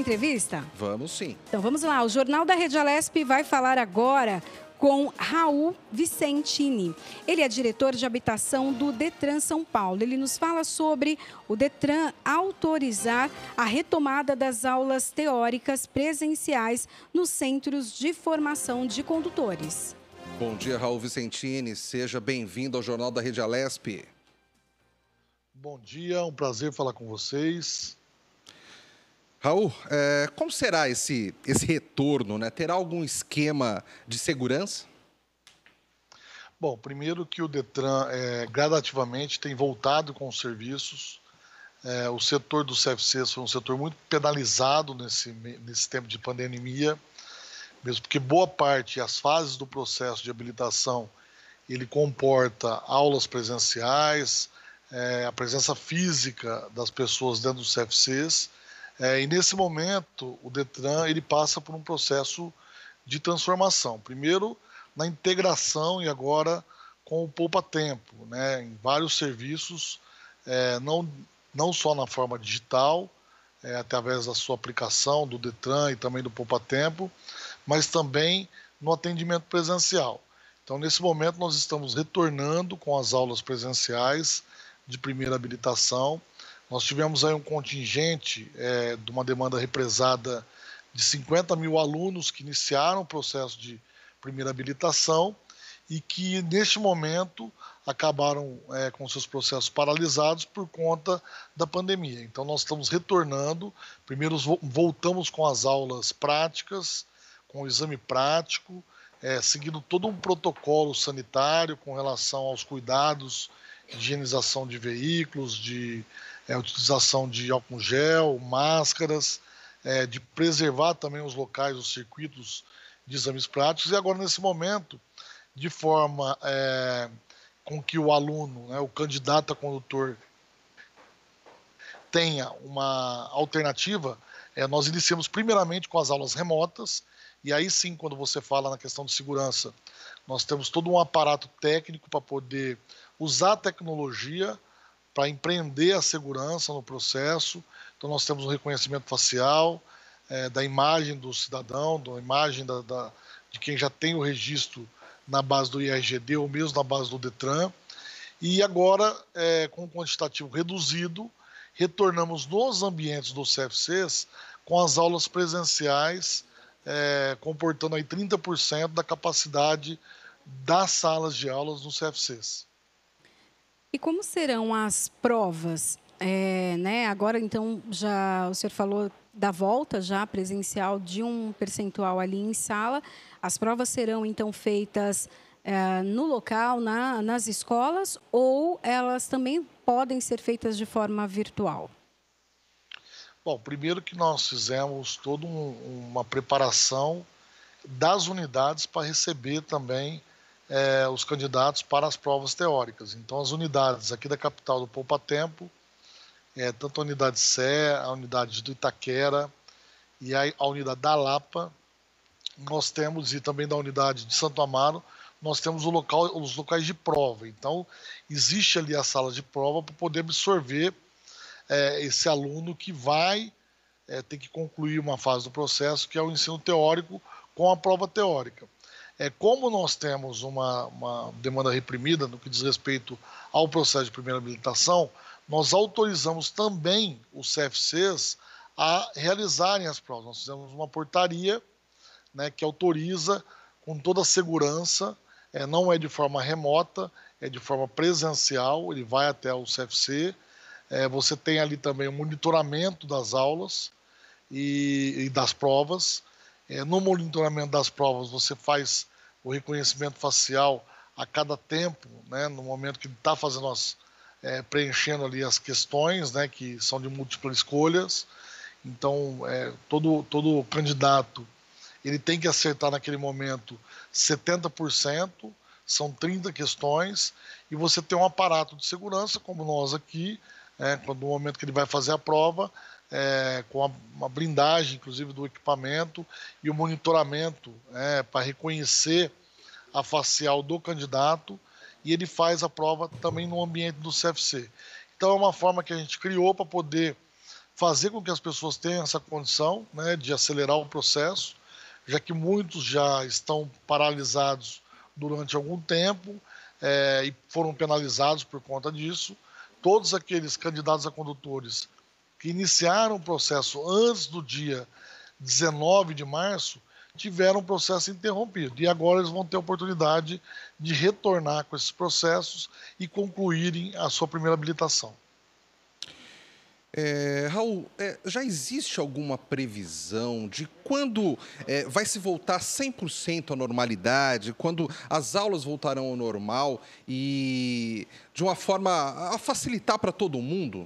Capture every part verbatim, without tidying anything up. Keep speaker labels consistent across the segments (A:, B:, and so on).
A: Entrevista?
B: Vamos sim.
A: Então vamos lá, o Jornal da Rede Alesp vai falar agora com Raul Vicentini. Ele é diretor de habitação do Detran São Paulo. Ele nos fala sobre o Detran autorizar a retomada das aulas teóricas presenciais nos centros de formação de condutores.
B: Bom dia, Raul Vicentini. Seja bem-vindo ao Jornal da Rede Alesp.
C: Bom dia, um prazer falar com vocês.
B: Raul, é, como será esse, esse retorno, né? Terá algum esquema de segurança?
C: Bom, primeiro que o Detran é, gradativamente tem voltado com os serviços. É, o setor dos C F Cs foi um setor muito penalizado nesse, nesse tempo de pandemia, mesmo porque boa parte, as fases do processo de habilitação, ele comporta aulas presenciais, é, a presença física das pessoas dentro dos C F Cs. É, e nesse momento, o Detran ele passa por um processo de transformação. Primeiro, na integração e agora com o Poupa Tempo, né, em vários serviços, é, não, não só na forma digital, é, através da sua aplicação, do Detran e também do Poupa Tempo, mas também no atendimento presencial. Então, nesse momento, nós estamos retornando com as aulas presenciais de primeira habilitação. Nós tivemos aí um contingente é, de uma demanda represada de cinquenta mil alunos que iniciaram o processo de primeira habilitação e que, neste momento, acabaram é, com seus processos paralisados por conta da pandemia. Então, nós estamos retornando. Primeiro, voltamos com as aulas práticas, com o exame prático, é, seguindo todo um protocolo sanitário com relação aos cuidados de higienização de veículos, de É, utilização de álcool gel, máscaras, é, de preservar também os locais, os circuitos de exames práticos. E agora, nesse momento, de forma é, com que o aluno, né, o candidato a condutor, tenha uma alternativa, é, nós iniciamos primeiramente com as aulas remotas. E aí sim, quando você fala na questão de segurança, nós temos todo um aparato técnico para poder usar a tecnologia para empreender a segurança no processo. Então, nós temos o reconhecimento facial, é, da imagem do cidadão, da imagem da, da, de quem já tem o registro na base do I R G D ou mesmo na base do Detran. E agora, é, com um quantitativo reduzido, retornamos nos ambientes dos C F Cs com as aulas presenciais, é, comportando aí trinta por cento da capacidade das salas de aulas dos C F Cs.
A: E como serão as provas? É, né, agora, então, já o senhor falou da volta já presencial de um percentual ali em sala. As provas serão, então, feitas é, no local, na, nas escolas, ou elas também podem ser feitas de forma virtual?
C: Bom, primeiro que nós fizemos toda um, uma preparação das unidades para receber também É, os candidatos para as provas teóricas. Então, as unidades aqui da capital do Poupa Tempo, é, tanto a unidade Sé, a unidade do Itaquera e a, a unidade da Lapa, nós temos, e também da unidade de Santo Amaro, nós temos o local, os locais de prova. Então, existe ali a sala de prova para poder absorver é, esse aluno que vai é, ter que concluir uma fase do processo, que é o ensino teórico com a prova teórica. É, como nós temos uma, uma demanda reprimida no que diz respeito ao processo de primeira habilitação, nós autorizamos também os C F Cs a realizarem as provas. Nós fizemos uma portaria, né, que autoriza com toda a segurança, é, não é de forma remota, é de forma presencial, ele vai até o C F C, é, você tem ali também o monitoramento das aulas e, e das provas. É, no monitoramento das provas, você faz o reconhecimento facial a cada tempo, né, no momento que ele está fazendo as, é, preenchendo ali as questões, né, que são de múltiplas escolhas. Então, é, todo, todo candidato ele tem que acertar naquele momento setenta por cento, são trinta questões, e você tem um aparato de segurança, como nós aqui, é, quando no momento que ele vai fazer a prova, É, com a, uma blindagem, inclusive, do equipamento e o monitoramento é, para reconhecer a facial do candidato, e ele faz a prova também no ambiente do C F C. Então, é uma forma que a gente criou para poder fazer com que as pessoas tenham essa condição, né, de acelerar o processo, já que muitos já estão paralisados durante algum tempo é, e foram penalizados por conta disso. Todos aqueles candidatos a condutores que iniciaram o processo antes do dia dezenove de março tiveram o processo interrompido. E agora eles vão ter a oportunidade de retornar com esses processos e concluírem a sua primeira habilitação.
B: É, Raul, é, já existe alguma previsão de quando é, vai se voltar cem por cento à normalidade, quando as aulas voltarão ao normal e de uma forma a facilitar para todo mundo?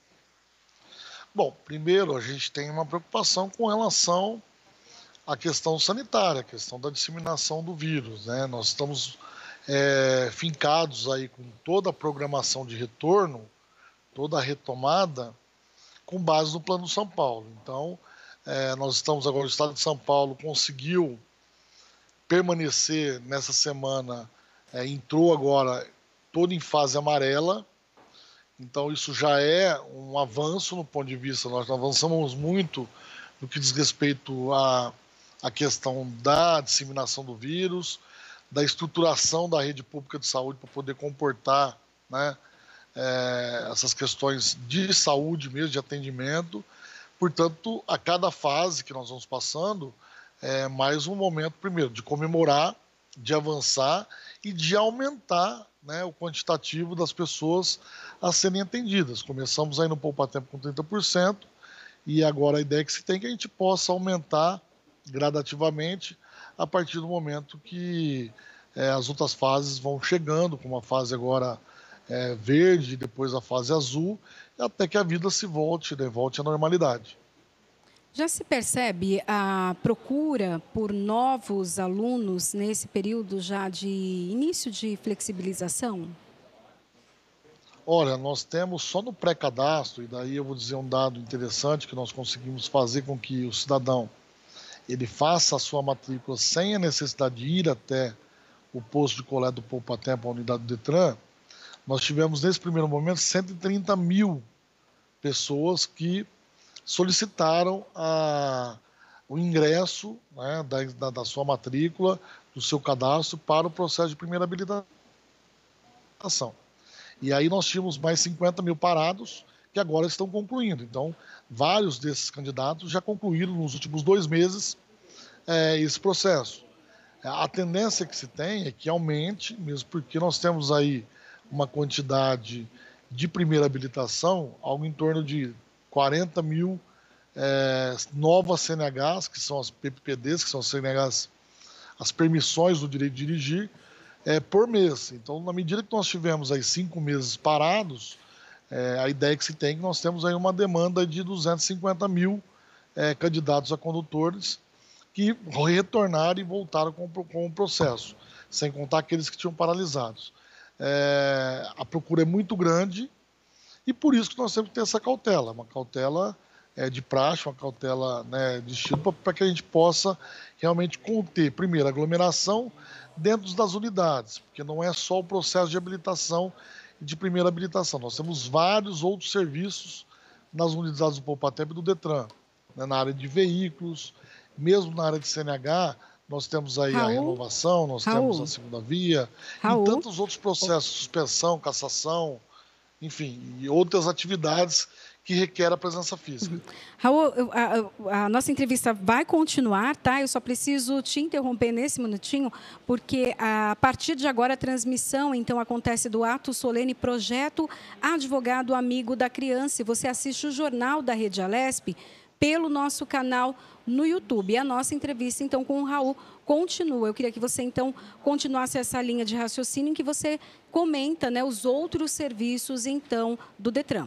C: Bom, primeiro a gente tem uma preocupação com relação à questão sanitária, a questão da disseminação do vírus, né? Nós estamos é, fincados aí com toda a programação de retorno, toda a retomada, com base no Plano São Paulo. Então, é, nós estamos agora, o Estado de São Paulo conseguiu permanecer nessa semana, é, entrou agora todo em fase amarela, então isso já é um avanço no ponto de vista, nós avançamos muito no que diz respeito à, à questão da disseminação do vírus, da estruturação da rede pública de saúde para poder comportar, né, É, essas questões de saúde mesmo, de atendimento. Portanto, a cada fase que nós vamos passando, é mais um momento, primeiro, de comemorar, de avançar e de aumentar, né, o quantitativo das pessoas a serem atendidas. Começamos aí no Poupa Tempo com trinta por cento e agora a ideia que se tem é que a gente possa aumentar gradativamente a partir do momento que é, as outras fases vão chegando, como a fase agora É, verde, depois a fase azul, até que a vida se volte, né, volte à normalidade.
A: Já se percebe a procura por novos alunos nesse período já de início de flexibilização?
C: Olha, nós temos só no pré-cadastro, e daí eu vou dizer um dado interessante que nós conseguimos fazer com que o cidadão ele faça a sua matrícula sem a necessidade de ir até o posto de coleta do Poupa Tempo, a unidade do Detran. Nós tivemos, nesse primeiro momento, cento e trinta mil pessoas que solicitaram a, o ingresso, né, da, da, da sua matrícula, do seu cadastro, para o processo de primeira habilitação. E aí nós tínhamos mais cinquenta mil parados, que agora estão concluindo. Então, vários desses candidatos já concluíram nos últimos dois meses é, esse processo. A tendência que se tem é que aumente, mesmo porque nós temos aí uma quantidade de primeira habilitação, algo em torno de quarenta mil é, novas C N Hs, que são as P P P Ds, que são as C N Hs, as permissões do direito de dirigir, é, por mês. Então, na medida que nós tivemos aí cinco meses parados, é, a ideia que se tem é que nós temos aí uma demanda de duzentos e cinquenta mil é, candidatos a condutores que retornaram e voltaram com, com o processo, sem contar aqueles que tinham paralisados. É, a procura é muito grande e por isso que nós temos que ter essa cautela, uma cautela é, de praxe, uma cautela, né, de estilo, para que a gente possa realmente conter, primeiro, a aglomeração dentro das unidades, porque não é só o processo de habilitação e de primeira habilitação, nós temos vários outros serviços nas unidades do Poupa Tempo e do Detran, né, na área de veículos, mesmo na área de C N H, nós temos aí Raul, a renovação, nós Raul, temos a segunda via, Raul, e tantos outros processos, suspensão, cassação, enfim, e outras atividades que requerem a presença física.
A: Uhum. Raul, a, a nossa entrevista vai continuar, tá? Eu só preciso te interromper nesse minutinho, porque a partir de agora a transmissão, então, acontece do ato solene Projeto Advogado Amigo da Criança. E você assiste o Jornal da Rede Alesp pelo nosso canal no YouTube. E a nossa entrevista, então, com o Raul continua. Eu queria que você, então, continuasse essa linha de raciocínio em que você comenta, né, os outros serviços, então, do Detran.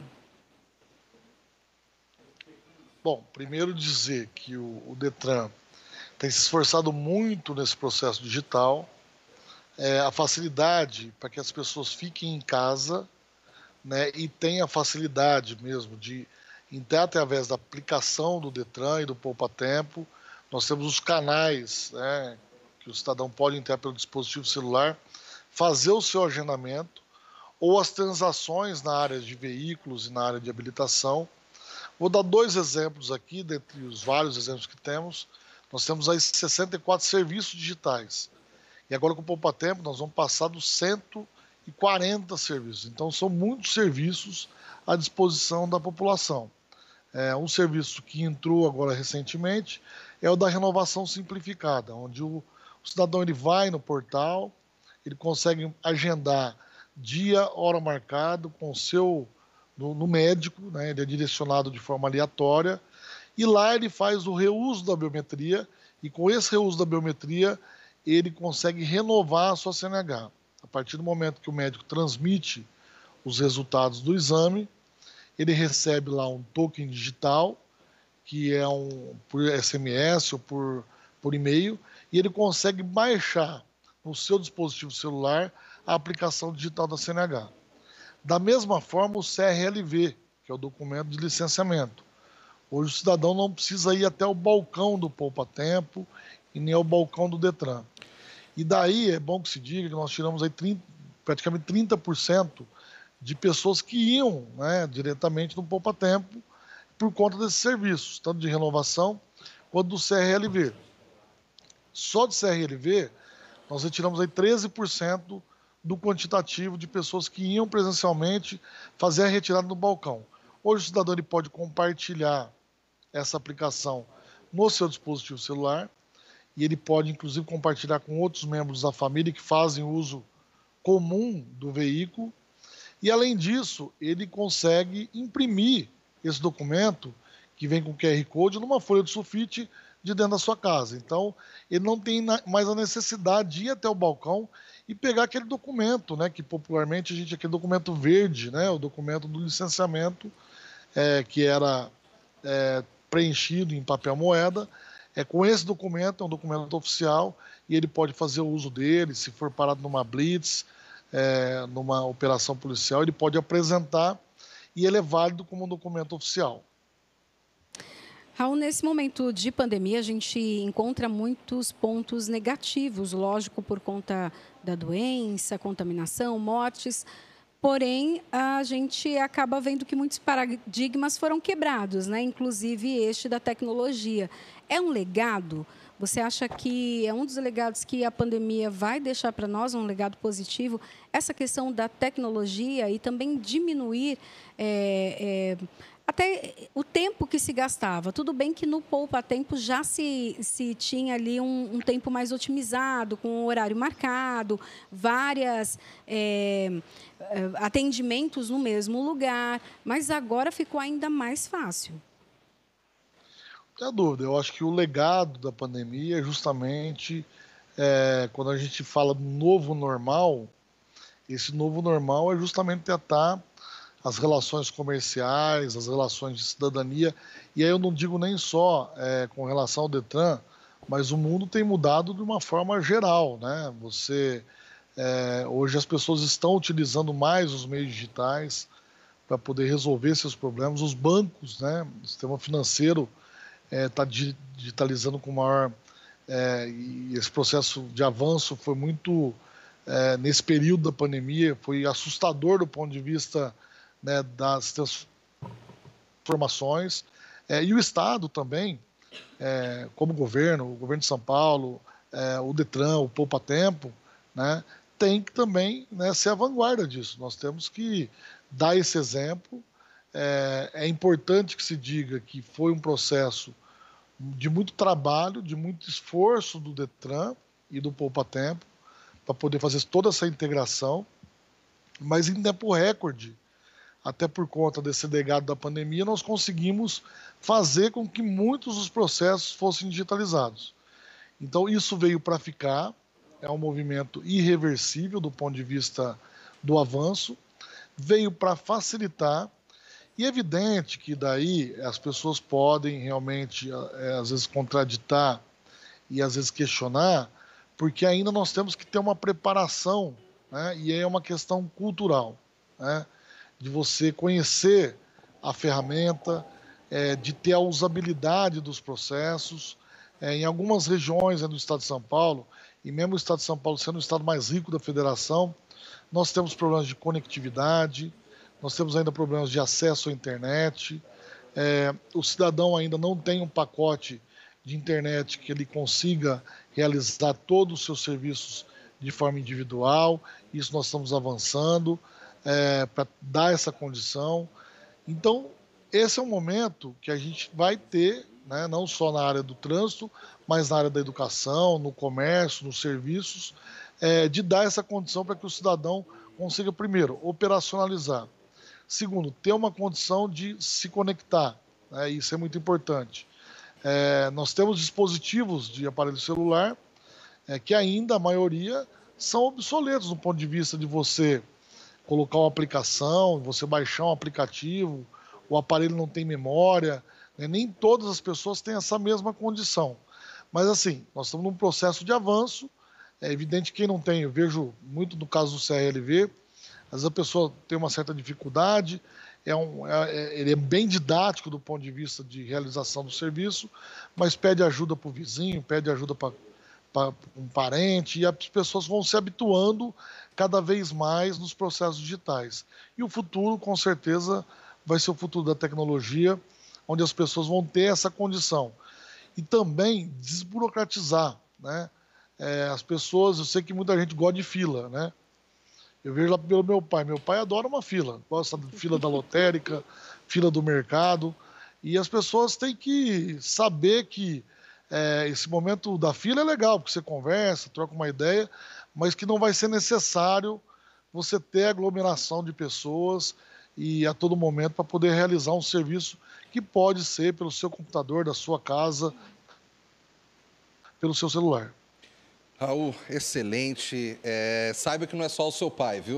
C: Bom, primeiro dizer que o, o Detran tem se esforçado muito nesse processo digital, é, a facilidade para que as pessoas fiquem em casa, né, e tenham a facilidade mesmo de entrar através da aplicação do Detran e do Poupa Tempo. Nós temos os canais, né, que o cidadão pode entrar pelo dispositivo celular, fazer o seu agendamento ou as transações na área de veículos e na área de habilitação. Vou dar dois exemplos aqui, dentre os vários exemplos que temos. Nós temos aí sessenta e quatro serviços digitais. E agora com o Poupa Tempo nós vamos passar dos cento e quarenta serviços. Então são muitos serviços à disposição da população. É, um serviço que entrou agora recentemente é o da renovação simplificada, onde o, o cidadão ele vai no portal, ele consegue agendar dia, hora marcado com o seu no, no médico, né? Ele é direcionado de forma aleatória, e lá ele faz o reuso da biometria, e com esse reuso da biometria ele consegue renovar a sua C N H. A partir do momento que o médico transmite os resultados do exame, ele recebe lá um token digital, que é um por S M S ou por, por e-mail, e ele consegue baixar no seu dispositivo celular a aplicação digital da C N H. Da mesma forma, o C R L V, que é o documento de licenciamento. Hoje o cidadão não precisa ir até o balcão do Poupa Tempo e nem ao balcão do Detran. E daí é bom que se diga que nós tiramos aí trinta, praticamente trinta por cento de pessoas que iam, né, diretamente no Poupa Tempo por conta desses serviços, tanto de renovação quanto do C R L V. Só do C R L V, nós retiramos aí treze por cento do quantitativo de pessoas que iam presencialmente fazer a retirada no balcão. Hoje o cidadão ele pode compartilhar essa aplicação no seu dispositivo celular e ele pode inclusive compartilhar com outros membros da família que fazem uso comum do veículo. E além disso, ele consegue imprimir esse documento que vem com Q R Code numa folha de sulfite de dentro da sua casa. Então, ele não tem mais a necessidade de ir até o balcão e pegar aquele documento, né, que popularmente a gente, aquele documento verde, né, o documento do licenciamento, é, que era é, preenchido em papel moeda. É, com esse documento, é um documento oficial, e ele pode fazer o uso dele, se for parado numa blitz, é, numa operação policial, ele pode apresentar e ele é válido como um documento oficial.
A: Raul, nesse momento de pandemia, a gente encontra muitos pontos negativos, lógico, por conta da doença, contaminação, mortes. Porém, a gente acaba vendo que muitos paradigmas foram quebrados, né? Inclusive este da tecnologia. É um legado? Você acha que é um dos legados que a pandemia vai deixar para nós, um legado positivo, essa questão da tecnologia e também diminuir é, é, até o tempo que se gastava? Tudo bem que no Poupa Tempo já se, se tinha ali um, um tempo mais otimizado, com um horário marcado, várias é, atendimentos no mesmo lugar, mas agora ficou ainda mais fácil.
C: Não há dúvida, eu acho que o legado da pandemia é justamente é, quando a gente fala do novo normal, esse novo normal é justamente tentar as relações comerciais, as relações de cidadania, e aí eu não digo nem só é, com relação ao Detran, mas o mundo tem mudado de uma forma geral, né? Você, é, hoje as pessoas estão utilizando mais os meios digitais para poder resolver seus problemas, os bancos, né? O sistema financeiro está é, digitalizando com maior... É, e esse processo de avanço foi muito... É, nesse período da pandemia, foi assustador do ponto de vista, né, das transformações. É, e o Estado também, é, como governo, o governo de São Paulo, é, o Detran, o Poupa Tempo, né, tem que também, né, ser a vanguarda disso. Nós temos que dar esse exemplo. É, é importante que se diga que foi um processo de muito trabalho, de muito esforço do Detran e do Poupa Tempo para poder fazer toda essa integração, mas em tempo recorde, até por conta desse legado da pandemia, nós conseguimos fazer com que muitos dos processos fossem digitalizados. Então isso veio para ficar, é um movimento irreversível do ponto de vista do avanço, veio para facilitar. E é evidente que daí as pessoas podem realmente, é, às vezes, contraditar e às vezes questionar, porque ainda nós temos que ter uma preparação, né? E aí é uma questão cultural, né? De você conhecer a ferramenta, é, de ter a usabilidade dos processos. É, em algumas regiões do estado de São Paulo, e mesmo o estado de São Paulo sendo o estado mais rico da federação, nós temos problemas de conectividade, nós temos ainda problemas de acesso à internet, É, o cidadão ainda não tem um pacote de internet que ele consiga realizar todos os seus serviços de forma individual. Isso nós estamos avançando é, para dar essa condição. Então, esse é um momento que a gente vai ter, né, não só na área do trânsito, mas na área da educação, no comércio, nos serviços, é, de dar essa condição para que o cidadão consiga, primeiro, operacionalizar. Segundo, ter uma condição de se conectar, né, isso é muito importante. É, nós temos dispositivos de aparelho celular é, que ainda, a maioria, são obsoletos do ponto de vista de você colocar uma aplicação, você baixar um aplicativo, o aparelho não tem memória, né? Nem todas as pessoas têm essa mesma condição. Mas assim, nós estamos num processo de avanço, é evidente que quem não tem, eu vejo muito no caso do C R L V, às vezes a pessoa tem uma certa dificuldade, é um, é, ele é bem didático do ponto de vista de realização do serviço, mas pede ajuda para o vizinho, pede ajuda para um parente, e as pessoas vão se habituando cada vez mais nos processos digitais. E o futuro, com certeza, vai ser o futuro da tecnologia, onde as pessoas vão ter essa condição. E também desburocratizar, né? É, as pessoas, eu sei que muita gente gosta de fila, né? Eu vejo lá pelo meu pai. Meu pai adora uma fila. Gosta da fila da lotérica, fila do mercado. E as pessoas têm que saber que é, esse momento da fila é legal, porque você conversa, troca uma ideia, mas que não vai ser necessário você ter aglomeração de pessoas e a todo momento para poder realizar um serviço que pode ser pelo seu computador, da sua casa, pelo seu celular.
B: Raul, excelente. É, saiba que não é só o seu pai, viu?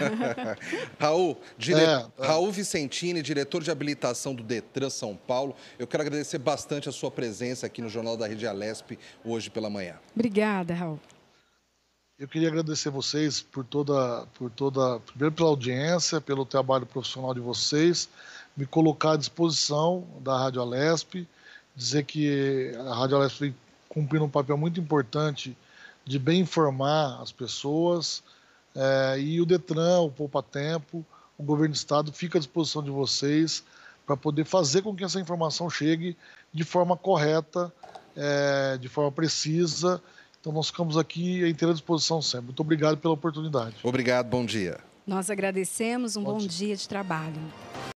B: Raul, dire... é, é. Raul Vicentini, diretor de habilitação do Detran São Paulo. Eu quero agradecer bastante a sua presença aqui no Jornal da Rede Alesp hoje pela manhã.
A: Obrigada, Raul.
C: Eu queria agradecer vocês por toda, por toda, primeiro pela audiência, pelo trabalho profissional de vocês, me colocar à disposição da Rádio Alesp, dizer que a Rádio Alesp vem cumprindo um papel muito importante de bem informar as pessoas, é, e o Detran, o Poupa Tempo, o Governo do Estado fica à disposição de vocês para poder fazer com que essa informação chegue de forma correta, é, de forma precisa. Então, nós ficamos aqui à inteira disposição sempre. Muito obrigado pela oportunidade.
B: Obrigado, bom dia.
A: Nós agradecemos, um bom, bom dia. dia de trabalho.